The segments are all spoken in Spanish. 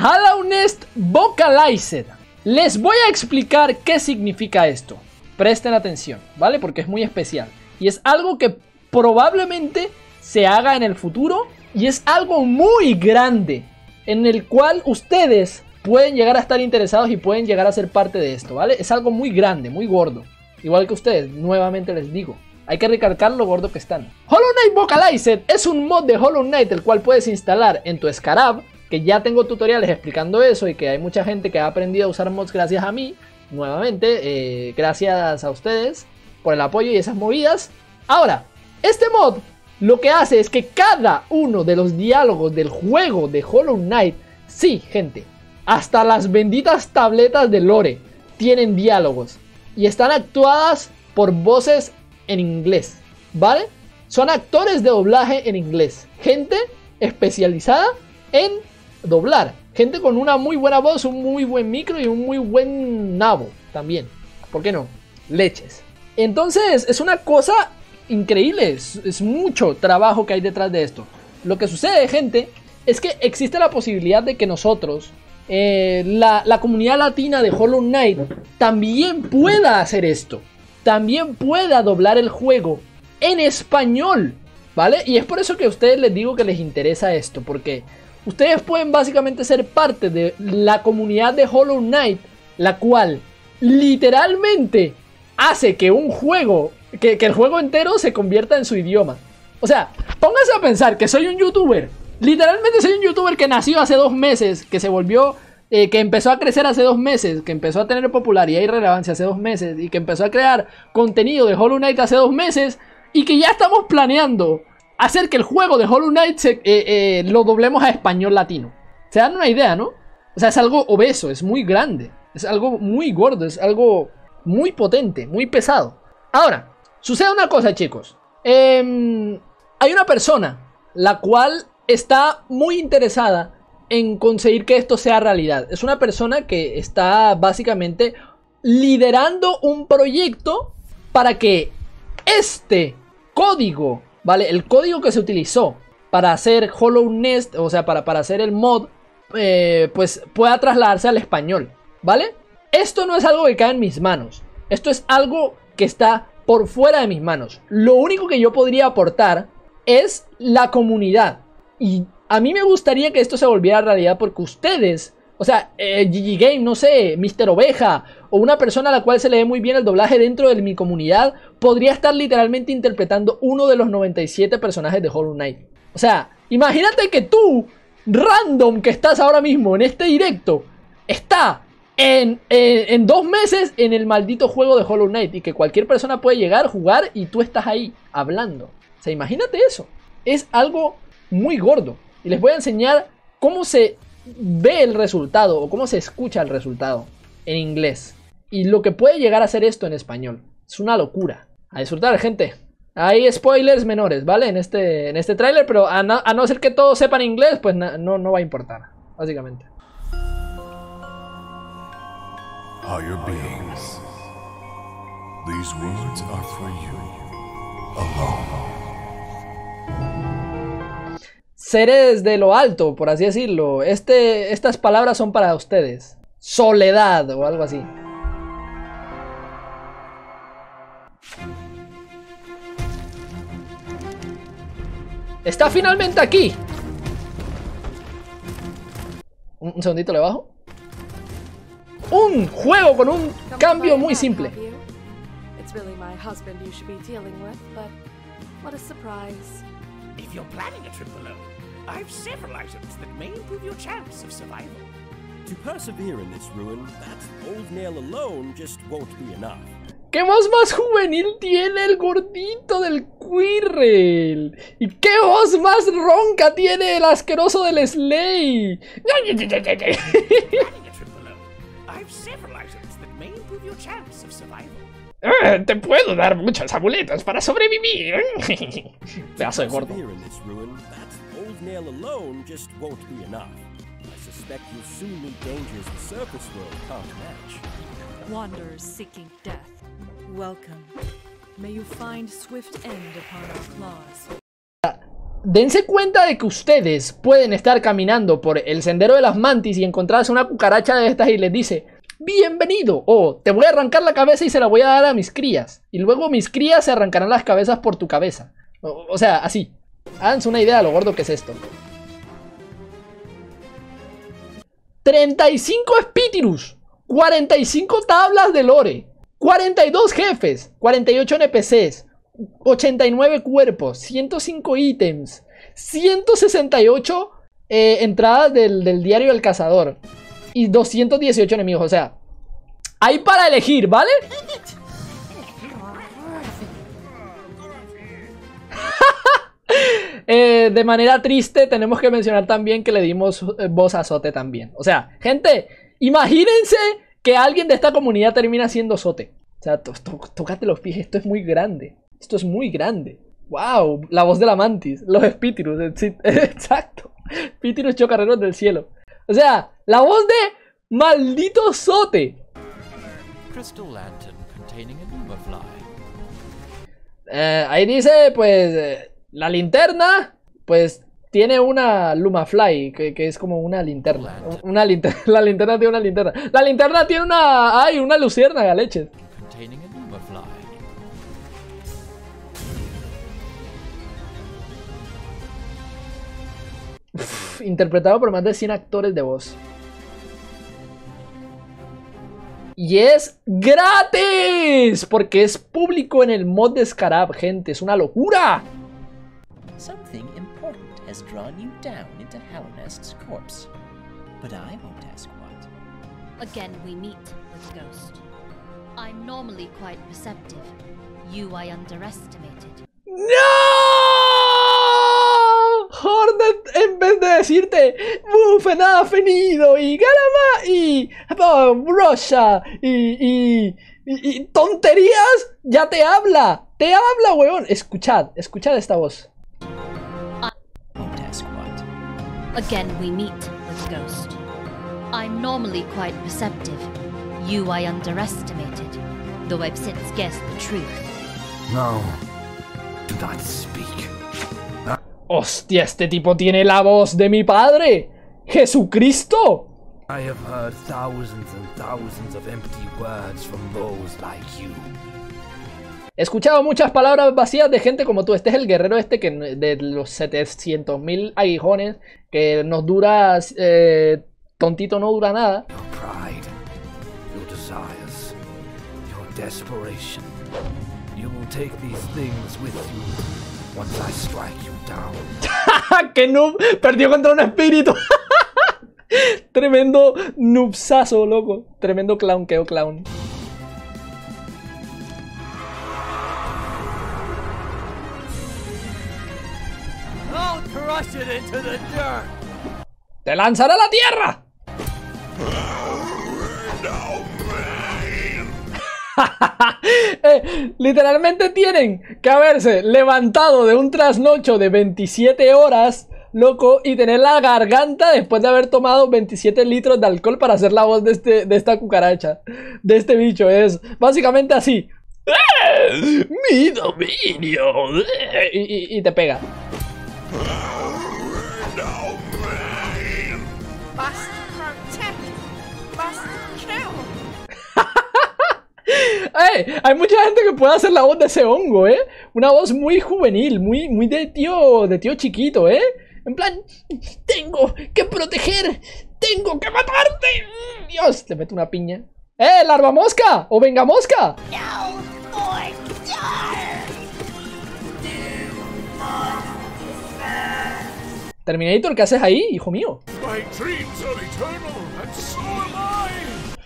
Hollow Knight Vocalized. Les voy a explicar qué significa esto. Presten atención, ¿vale? Porque es muy especial. Y es algo que probablemente se haga en el futuro. Y es algo muy grande, en el cual ustedes pueden llegar a estar interesados y pueden llegar a ser parte de esto, ¿vale? Es algo muy grande, muy gordo. Igual que ustedes, nuevamente les digo. Hay que recalcar lo gordo que están. Hollow Knight Vocalized es un mod de Hollow Knight, el cual puedes instalar en tu Scarab. Que ya tengo tutoriales explicando eso y que hay mucha gente que ha aprendido a usar mods gracias a mí. Nuevamente, gracias a ustedes por el apoyo y esas movidas. Ahora, este mod lo que hace es que cada uno de los diálogos del juego de Hollow Knight, sí, gente, hasta las benditas tabletas de lore tienen diálogos y están actuadas por voces en inglés, ¿vale? Son actores de doblaje en inglés, gente especializada en doblar, gente con una muy buena voz, un muy buen micro y un muy buen nabo también, ¿por qué no? Leches. Entonces es una cosa increíble, es mucho trabajo que hay detrás de esto. Lo que sucede, gente, es que existe la posibilidad de que nosotros, la comunidad latina de Hollow Knight, también pueda hacer esto, también pueda doblar el juego en español, ¿vale? Y es por eso que a ustedes les digo que les interesa esto, porque ustedes pueden básicamente ser parte de la comunidad de Hollow Knight, la cual literalmente hace que un juego, que el juego entero se convierta en su idioma. O sea, pónganse a pensar que soy un youtuber, literalmente soy un youtuber que nació hace 2 meses, que se volvió, que empezó a crecer hace 2 meses, que empezó a tener popularidad y relevancia hace 2 meses, y que empezó a crear contenido de Hollow Knight hace 2 meses, y que ya estamos planeando hacer que el juego de Hollow Knight lo doblemos a español latino. Se dan una idea, ¿no? O sea, es algo obeso, es muy grande, es algo muy gordo, es algo muy potente, muy pesado. Ahora, sucede una cosa, chicos. Hay una persona la cual está muy interesada en conseguir que esto sea realidad. Es una persona que está básicamente liderando un proyecto para que este código, ¿vale? El código que se utilizó para hacer Hollow Knight, o sea, para hacer el mod, pues pueda trasladarse al español, ¿vale? Esto no es algo que cae en mis manos. Esto es algo que está por fuera de mis manos. Lo único que yo podría aportar es la comunidad. Y a mí me gustaría que esto se volviera realidad porque ustedes, o sea, GG Game, no sé, Mr. Oveja o una persona a la cual se le dé muy bien el doblaje dentro de mi comunidad, podría estar literalmente interpretando uno de los 97 personajes de Hollow Knight. O sea, imagínate que tú, random, que estás ahora mismo en este directo, está en 2 meses en el maldito juego de Hollow Knight y que cualquier persona puede llegar, jugar y tú estás ahí hablando. O sea, imagínate eso. Es algo muy gordo. Y les voy a enseñar cómo se ve el resultado o cómo se escucha el resultado en inglés. Y lo que puede llegar a ser esto en español. Es una locura. A disfrutar, gente. Hay spoilers menores, ¿vale? En este tráiler, pero a no ser que todos sepan inglés, pues no va a importar, básicamente. Higher beings, these words are for you alone. Seres de lo alto, por así decirlo. Estas palabras son para ustedes. Soledad o algo así. Está finalmente aquí. Un segundito, le bajo. Un juego con un cambio muy simple. If you're planning a trip alone, I've several items that may improve your chance of survival. To persevere in this ruin, that old nail alone just won't be enough. ¿Qué voz más juvenil tiene el gordito del Quirrell? ¿Y qué voz más ronca tiene el asqueroso del Slay? Planning a trip alone, I've several items that may improve your chance of survival. Te puedo dar muchos amuletos para sobrevivir. Pedazo de gordo. Persevere in this ruin, that old nail alone just won't be enough. I suspect you'll soon meet dangers the surface world can't match. Wanderers seeking death, welcome. May you find swift end upon our claws. dense cuenta de que ustedes pueden estar caminando por el sendero de las mantis y encontrarse una cucaracha de estas y les dice: bienvenido, o te voy a arrancar la cabeza y se la voy a dar a mis crías. Y luego mis crías se arrancarán las cabezas por tu cabeza. O sea, así. Háganse una idea de lo gordo que es esto. 35 Spityrus, 45 tablas de lore, 42 jefes, 48 NPCs, 89 cuerpos, 105 ítems, 168 entradas del diario del cazador y 218 enemigos. O sea, hay para elegir, ¿vale? De manera triste tenemos que mencionar también que le dimos voz a Zote también. O sea, gente, imagínense que alguien de esta comunidad termina siendo Zote. O sea, tócate los pies, esto es muy grande. Esto es muy grande. Wow, la voz de la mantis, los Spityrus, exacto. Spityrus chocarreros del cielo. O sea, la voz de maldito Zote. Crystal lantern containing a Lumafly. Ahí dice, pues, la linterna, pues, tiene una Lumafly, que es como una linterna. La linterna tiene una linterna. La linterna tiene una... ¡Ay! Una luciérnaga, leches. Containing a Lumafly. Interpretado por más de 100 actores de voz. Y es gratis, porque es público en el mod de Scarab, gente. Es una locura. Something important has drawn you down into Hallownest's corpse. But I won't ask what. Again we meet with Ghost. I'm normally quite perceptive. You I underestimated. ¡No! Hornet, en vez de decirte Bufena, Fenido y Garama y Brosha y tonterías, ya te habla, weón. Escuchad esta voz. Won't ask what. Again we meet with Ghost. I'm normally quite perceptive. You I underestimated, though I've since guessed the truth. No. Do not speak. Hostia, este tipo tiene la voz de mi padre, Jesucristo. I have heard thousands and thousands of empty words from those like you. He escuchado muchas palabras vacías de gente como tú. Este es el guerrero este que de los 700.000 aguijones que nos dura... tontito no dura nada. Your pride, your desires, your desperation. You will take these things with you once I strike you down. ¡Qué noob! Perdió contra un espíritu. Tremendo noobsazo, loco. Tremendo clown, quedó clown. I'll crush it into the dirt. ¡Te lanzará a la tierra! Literalmente tienen que haberse levantado de un trasnocho de 27 horas, loco, y tener la garganta después de haber tomado 27 litros de alcohol para hacer la voz de esta cucaracha, de este bicho. Es básicamente así. ¡Mi dominio! Y te pega. Hay mucha gente que puede hacer la voz de ese hongo, una voz muy juvenil, muy de tío chiquito, en plan, tengo que proteger, tengo que matarte. Dios, te meto una piña. Larva mosca o venga mosca. Terminator, ¿qué haces ahí, hijo mío? My dreams are eternal, and so am I.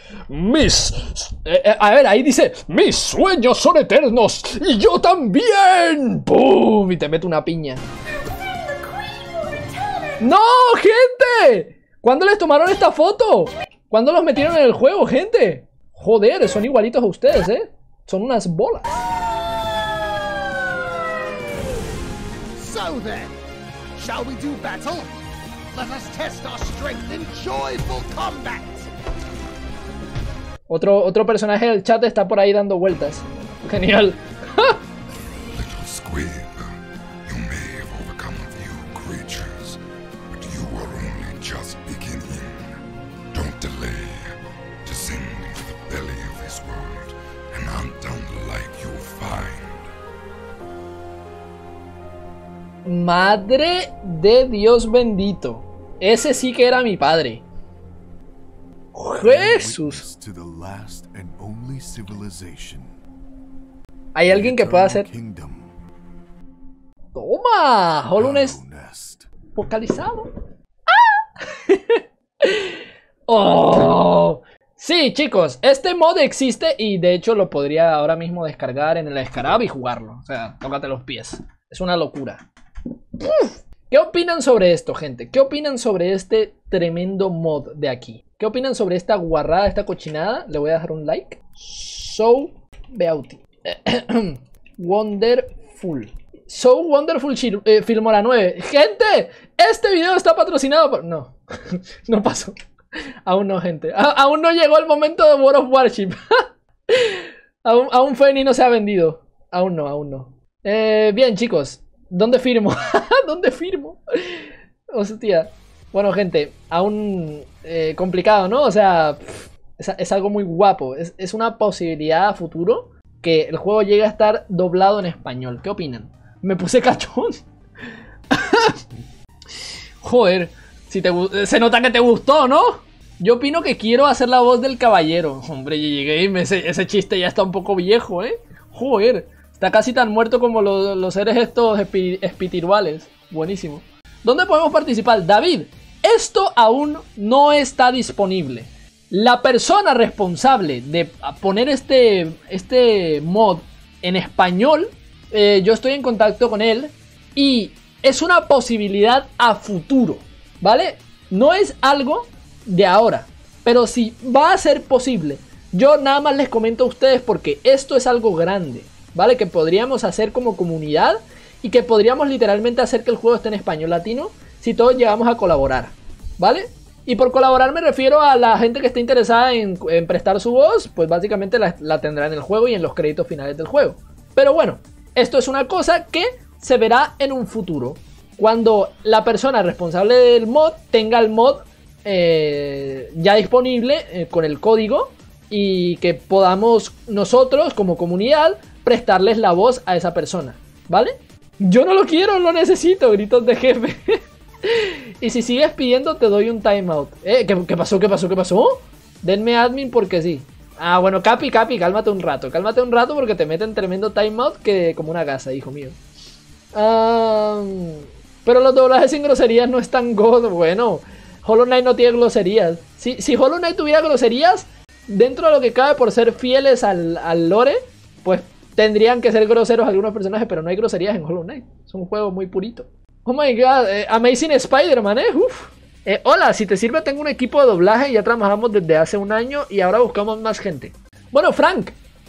A ver, ahí dice: mis sueños son eternos y yo también. ¡Pum! Y te meto una piña. ¡No, gente! ¿Cuándo les tomaron esta foto? ¿Cuándo los metieron en el juego, gente? Joder, son igualitos a ustedes, Son unas bolas. So then, shall we do battle? Let us test our strength in joyful combat. Otro personaje del chat está por ahí dando vueltas. Genial. Little squib, you may have overcome a few Madre de Dios bendito. Ese sí que era mi padre. Jesús. To the last and only civilization. ¿Hay alguien que pueda hacer? Kingdom. Toma, Hollow Nest Nest. focalizado. ¡Ah! Oh. Sí, chicos, este mod existe y de hecho lo podría ahora mismo descargar en el Scarab y jugarlo. O sea, tócate los pies. Es una locura. Uf. ¿Qué opinan sobre esto, gente? ¿Qué opinan sobre este tremendo mod de aquí? ¿Qué opinan sobre esta guarrada, esta cochinada? Le voy a dejar un like. So beauty. Wonderful. So Wonderful Filmora 9. Gente, este video está patrocinado por... No, no pasó. Aún no, gente. Aún no llegó el momento de World of Warship. Aún Feni no se ha vendido. Aún no. Bien, chicos. ¿Dónde firmo? ¿Dónde firmo? Hostia. Bueno, gente, aún complicado, ¿no? O sea, es algo muy guapo. Es una posibilidad a futuro que el juego llegue a estar doblado en español. ¿Qué opinan? Me puse cachón. Joder, si se nota que te gustó, ¿no? Yo opino que quiero hacer la voz del caballero. Hombre, llegué y ese chiste ya está un poco viejo, ¿eh? Joder, está casi tan muerto como los seres estos espirituales. Buenísimo. ¿Dónde podemos participar? David, esto aún no está disponible. La persona responsable de poner este mod en español, yo estoy en contacto con él y es una posibilidad a futuro, ¿vale? No es algo de ahora, pero si va a ser posible, yo nada más les comento a ustedes porque esto es algo grande, ¿vale? Que podríamos hacer como comunidad y que podríamos literalmente hacer que el juego esté en español latino si todos llegamos a colaborar, ¿vale? Y por colaborar me refiero a la gente que esté interesada en prestar su voz, pues básicamente la tendrá en el juego y en los créditos finales del juego. Pero bueno, esto es una cosa que se verá en un futuro, cuando la persona responsable del mod tenga el mod ya disponible con el código y que podamos nosotros como comunidad prestarles la voz a esa persona, ¿vale? Yo no lo quiero, lo necesito, gritos de jefe. Y si sigues pidiendo te doy un timeout. ¿Qué pasó? Denme admin porque sí. Ah, bueno, Capi, cálmate un rato porque te meten tremendo timeout que como una gasa, hijo mío. Pero los doblajes sin groserías no están god. Bueno, Hollow Knight no tiene groserías. Si Hollow Knight tuviera groserías, dentro de lo que cabe por ser fieles al lore, pues tendrían que ser groseros algunos personajes, pero no hay groserías en Hollow Knight. Es un juego muy purito. Oh my god, Amazing Spider-Man, Uf. Hola, si te sirve tengo un equipo de doblaje, ya trabajamos desde hace un año y ahora buscamos más gente. Bueno, Frank,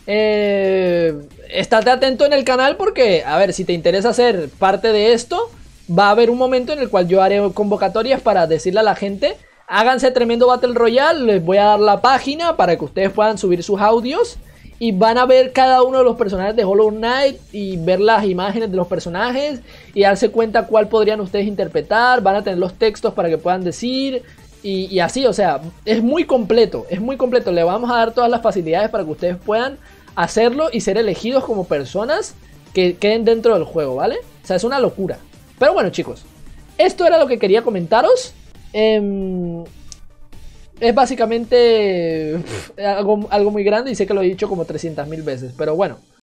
estate atento en el canal porque, a ver, si te interesa ser parte de esto, va a haber un momento en el cual yo haré convocatorias para decirle a la gente, háganse tremendo Battle Royale, les voy a dar la página para que ustedes puedan subir sus audios y van a ver cada uno de los personajes de Hollow Knight y ver las imágenes de los personajes y darse cuenta cuál podrían ustedes interpretar, van a tener los textos para que puedan decir y así, o sea, es muy completo, le vamos a dar todas las facilidades para que ustedes puedan hacerlo y ser elegidos como personas que queden dentro del juego, ¿vale? O sea, es una locura. Pero bueno, chicos, esto era lo que quería comentaros. Es básicamente algo muy grande y sé que lo he dicho como 300.000 veces, pero bueno.